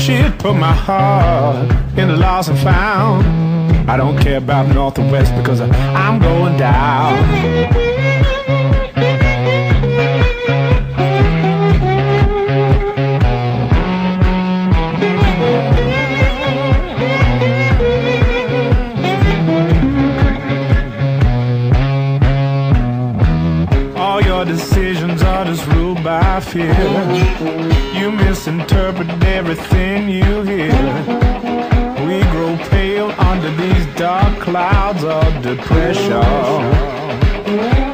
shit put my heart in the lost and found. I don't care about north or west because I'm going down. All your decisions are just ruled by fear. You misinterpret everything you hear. We grow pale under these dark clouds of depression.